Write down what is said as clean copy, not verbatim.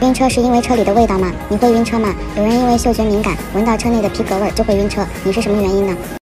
晕车是因为车里的味道吗？你会晕车吗？有人因为嗅觉敏感，闻到车内的皮革味就会晕车，你是什么原因呢？